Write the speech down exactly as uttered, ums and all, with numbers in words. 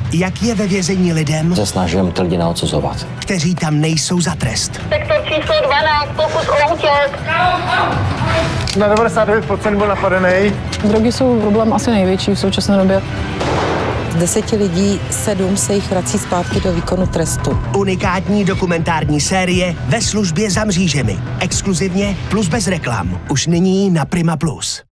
jak je ve vězení lidem, se snažím ty lidi naodsuzovat, kteří tam nejsou za trest. Sektor číslo dvanáct, pokus o útěk. Na devadesát devět procent byl napadený. Drogy jsou problém asi největší v současné době. Z deseti lidí sedm se jich vrací zpátky do výkonu trestu. Unikátní dokumentární série Ve službě za mřížemi. Exkluzivně plus bez reklam. Už nyní na Prima Plus.